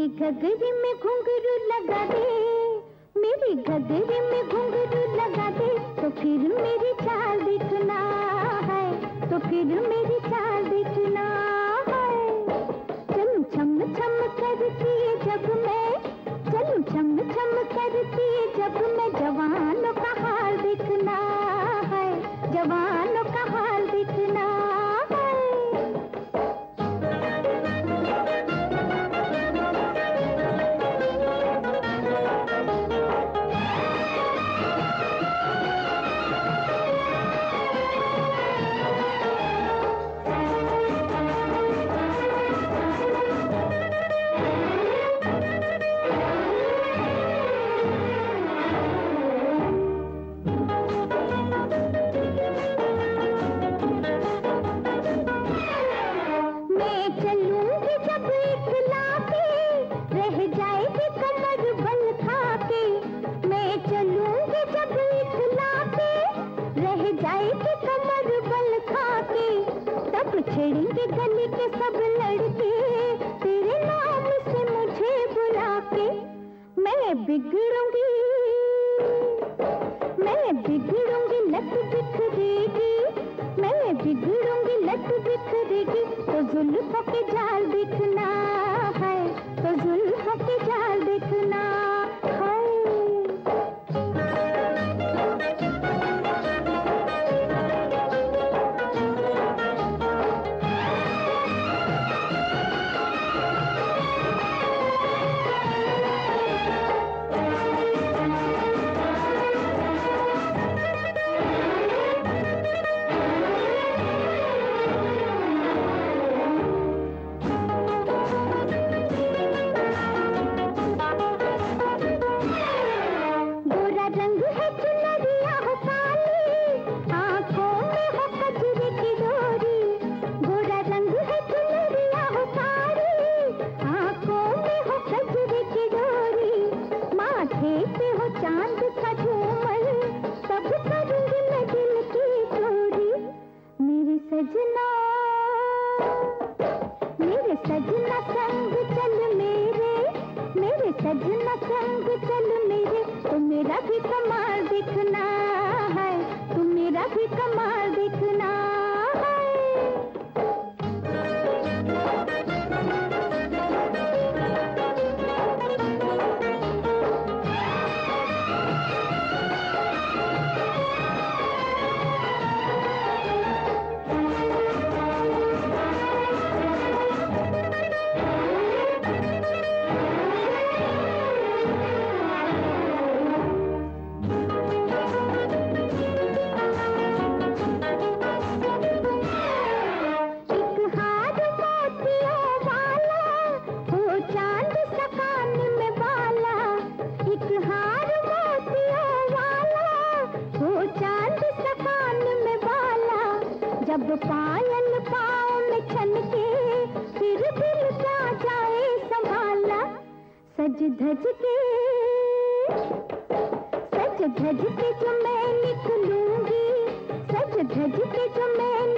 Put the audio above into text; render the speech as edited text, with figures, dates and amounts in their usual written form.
मेरी घघरी में घुंघरू लगा दे, मेरी घघरी में घुंघरू लगा दे, तो फिर मेरी चाल दिखना है, तो फिर मेरी चाल दिखना है। चलूं छम छम करती जब मैं, चलूं छम छम करती जब मैं, जवानों का हाल दिखना है, जवानों का हाल दिखना है। छेड़ेंगे गली के सब लड़के, तेरे नाम से मुझे बुला के। मैं बिगड़ूंगी, मैं बिगड़ूंगी, लट बिखरेगी, मैं बिगड़ूंगी, लट बिखरेगी, तो जुल्फों के जाल दिखना है, तो जुल्फों के जाल दिखना है। सजना संग चल मेरे, तो मेरा भी कमाल दिखना है, तो मेरा भी कमाल दिखना है। जब पायल पाँव में छनके, फिर दिल जा जाए संभाला। सज धज के जो मैं निकलूंगी, सज धज के जो मैं